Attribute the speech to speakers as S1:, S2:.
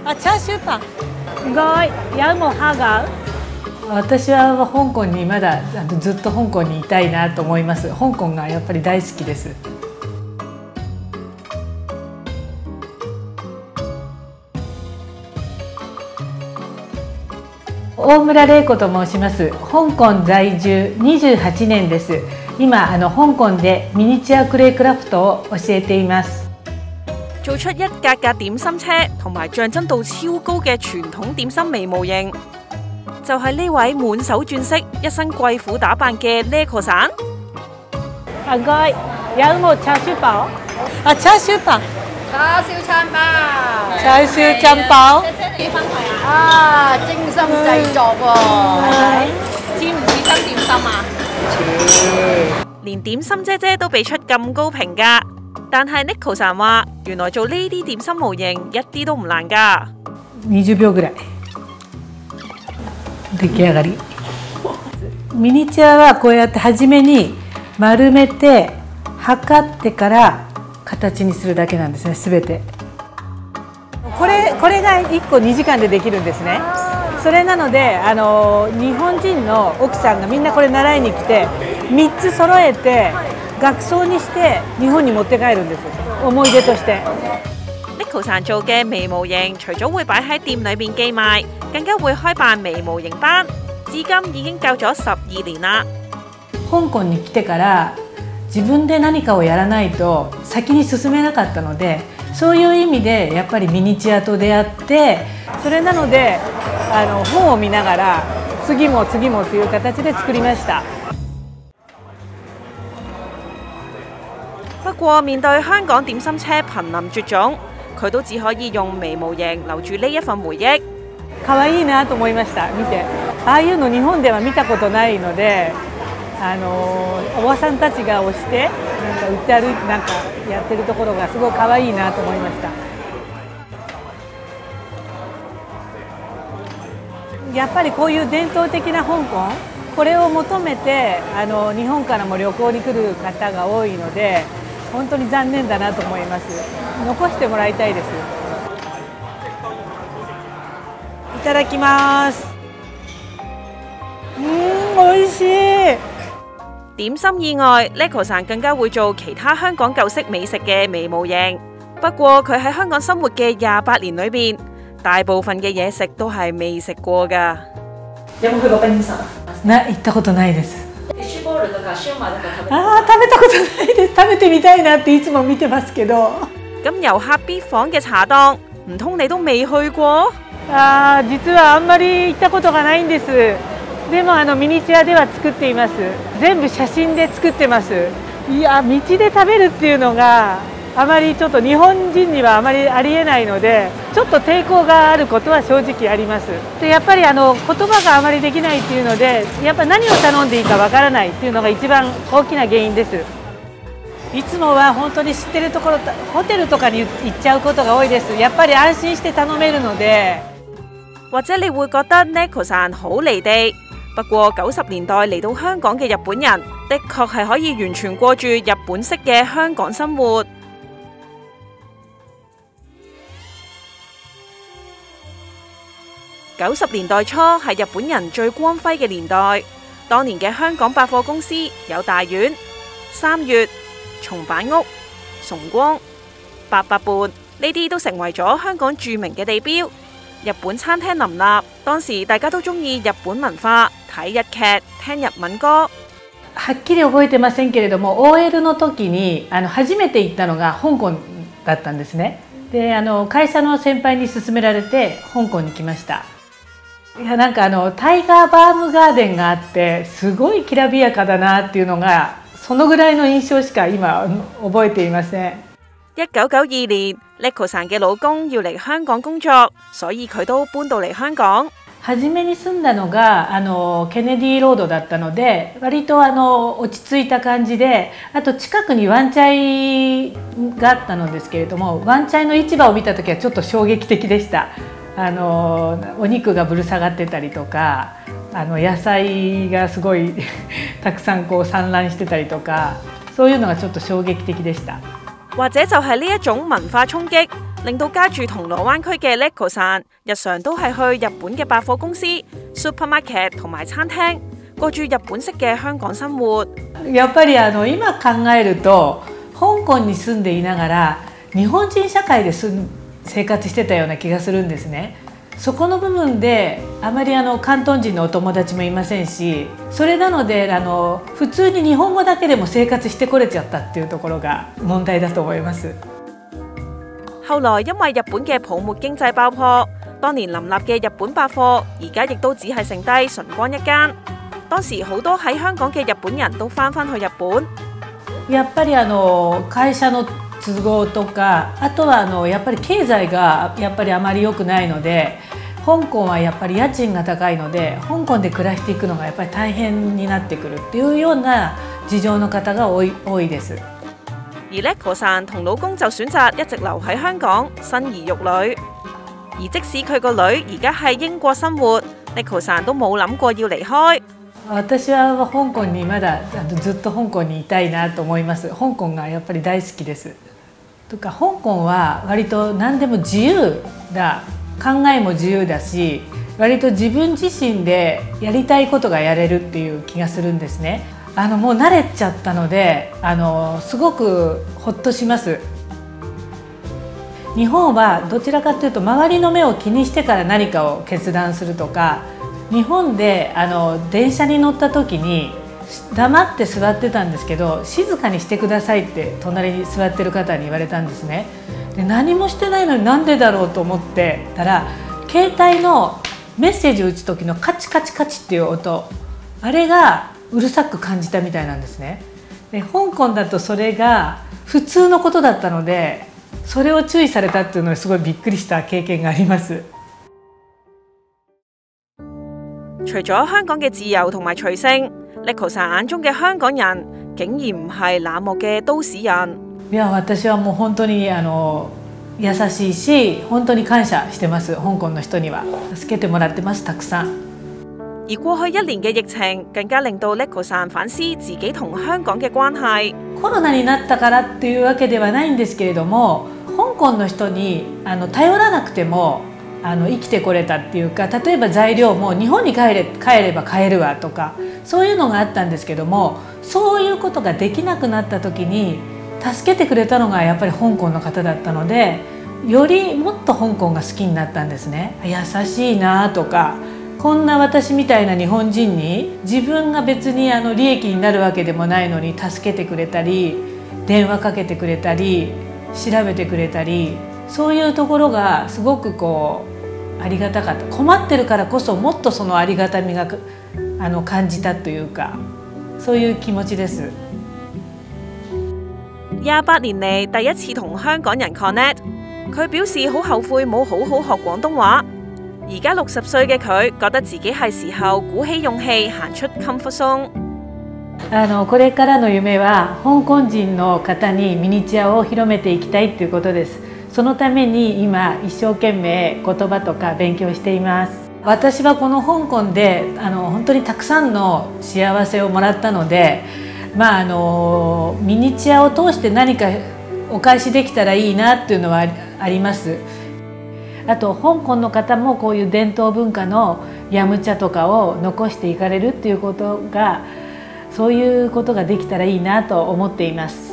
S1: あ、チャーシューパン。すごい。有冇蝦餃？私は香港にまだずっと香港にいたいなと思います。香港がやっぱり大好きです。大村玲子と申します。香港在住28年です。今香港でミニチュアクレイクラフトを教えています。
S2: 做出一格格點心車同埋象徵度超高嘅傳統點心微模型，就係呢位滿手鑽飾、一身貴婦打扮嘅 Neko さん。
S1: 唔該，有冇チャーシュー包？啊，チャーシューパン。
S3: 叉燒餐包，
S1: チャーシュー餐包。
S3: 幾分係啊？精心製作喎，似唔似真點心啊？似。
S2: 連點心姐姐都俾出咁高評價，但係 Neko さん話，原來做呢啲點心模型一啲都唔難㗎。
S1: 20秒ぐらい。出来上がり。ミニチュアはこうやって初めに丸めて測ってから形にするだけなんですね。すべて。これが1個2時間でできるんですね。それなので日本人の奥さんがみんなこれ習いに来て3つ揃えて額裝にして日本に持って帰るんです。思い出として。
S2: Neko さん做嘅微模型，除咗會擺喺店裏邊寄賣，更加會開辦微模型班，至今已經教咗12年啦。
S1: 香港に来てから自分で何かをやらないと先に進めなかったので、そういう意味でやっぱりミニチュアと出会って、それなので本を見ながら次も次もという形で作りました。
S2: 不過面對香港點心車瀕臨絕種，佢都只可以用微模型留住呢一份回憶。
S1: 可愛いなと思いました。見て、ああいうの日本では見たことないので、おばさんたちが押してなんか売って歩いてなんかやってるところがすごい可愛いなと思いました。やっぱりこういう伝統的な香港、これを求めて日本からも旅行に来る方が多いので、本当に残念だなと思います。残してもらいたいです。いただきます。美味しい。
S2: 點心以外 ，Neko さん更加會做其他香港舊式美食嘅微模型。不過佢喺香港生活嘅28年裏邊，大部分嘅嘢食都係未食過㗎。
S1: 有冇去過賓沙？行ったことないです。シュボールとかシューマイとか食べたことないです。食べてみたいなっていつも見てますけど。
S2: 咁遊客必訪嘅茶檔，唔通你都未去過？
S1: 実はあんまり行ったことがないんです。でもミニチュアでは作っています。全部写真で作ってます。いや、道で食べるっていうのがあまりちょっと日本人にはあまりありえないので、ちょっと抵抗があることは正直あります。でやっぱり言葉があまりできないっていうので、やっぱ何を頼んでいいかわからないっていうのが一番大きな原因です。いつもは本当に知ってるところ、ホテルとかに行っちゃうことが多いです。やっぱり安心して頼めるので。
S2: 或者你會覺得 Neko さん好離地。不過90年代嚟到香港嘅日本人，的確係可以完全過住日本式嘅香港生活。90年代初係日本人最光輝嘅年代，當年嘅香港百貨公司有大丸、三越、松坂屋、崇光、800伴，呢啲都成為咗香港著名嘅地標。日本餐廳林立，當時大家都中意日本文化，睇日劇、聽日文歌。
S1: はっきり覚えてませんけれども、 OL の時に初めて行ったのが香港だったんですね。で会社の先輩に勧められて香港に来ました。いや、なんかタイガーバームガーデンがあってすごいきらびやかだなっていうのが、そのぐらいの印象しか今覚えていません。
S2: 1992年 Neko さん嘅老公要嚟香港工作，所以佢都搬到嚟香港。
S1: 初めに住んだのがケネディロードだったので、割と落ち着いた感じで、あと近くにワンチャイがあったのですけれども、ワンチャイの市場を見た時はちょっと衝撃的でした。お肉がぶる下がってたりとか、野菜がすごいたくさんこう散乱してたりとか、そういうのがちょっと衝撃的でした。
S2: 或者就係呢一種文化衝擊， 令到家住銅鑼灣區嘅 Neko さん日常都係去日本嘅百貨公司、supermarket 同埋餐廳，過住日本式嘅香港生活。
S1: やっぱり今考えると香港に住んでいながら日本人社会で生活してたような気がするんですね。そこの部分であまり広東人のお友達もいませんし、それなので普通に日本語だけでも生活してこれちゃったっていうところが問題だと思います。
S2: 後來因為日本嘅泡沫經濟爆破，當年林立嘅日本百貨而家亦都只係剩低純光一間。當時好多喺香港嘅日本人都翻返去日本。
S1: やっぱり会社の都合とか、あとはやっぱり経済がやっぱりあまり良くないので、香港はやっぱり家賃が高いので香港で暮らしていくのがやっぱり大変になってくるっていうような事情の方が多いです。
S2: 而 Neko さん同老公就選擇一直留喺香港生兒育女，而即使佢個女而家喺英國生活， Neko さん都冇諗過要離開。
S1: 私は香港にまだずっと香港にいたいなと思います。香港がやっぱり大好きです。とか香港は割と何でも自由だ、考えも自由だし、割と自分自身でやりたいことがやれるっていう気がするんですね。もう慣れちゃったのですごくほっとします。日本はどちらかというと周りの目を気にしてから何かを決断するとか、日本で電車に乗った時に黙って座ってたんですけど、静かにしてくださいって隣に座ってる方に言われたんですね。で何もしてないのになんでだろうと思ってたら、携帯のメッセージを打つ時のカチカチカチっていう音、あれがうるさく感じたみたいなんですね。で香港だとそれが普通のことだったので、それを注意されたっていうのはすごいびっくりした経験があります。
S2: 除咗香港嘅自由同埋隨性， Neko さん眼中嘅香港人竟然唔係冷漠嘅都市人。
S1: いや、私はもう本当に優しいし、本当に感謝してます。香港の人には助けてもらってます、たくさん。
S2: 而過去1年嘅疫情更加令到 Neko さん反思自己同香港嘅關係。
S1: コロナになったからっていうわけではないんですけれども、香港の人に頼らなくても生きてこれたっていうか、例えば材料も日本に帰れば買えるわとか、そういうのがあったんですけども、そういうことができなくなった時に助けてくれたのがやっぱり香港の方だったので、よりもっと香港が好きになったんですね。優しいなとか、こんな私みたいな日本人に自分が別に利益になるわけでもないのに助けてくれたり、電話かけてくれたり、調べてくれたり、そういうところがすごくありがたかった。困ってるからこそもっとそのありがたみが感じたというか、そういう気持ちです。
S2: 28年嚟第一次同香港人 connect， 佢表示好後悔冇好好學廣東話。而家60歲嘅佢覺得自己係時候鼓起勇氣行出 comfort zone。
S1: これからの夢は香港人の方にミニチュアを広めていきたいということです。そのために今一生懸命言葉とか勉強しています。私はこの香港で本当にたくさんの幸せをもらったので、ミニチュアを通して何かお返しできたらいいなっていうのはあります。あと香港の方もこういう伝統文化のヤムチャとかを残していかれるっていうことが、そういうことができたらいいなと思っています。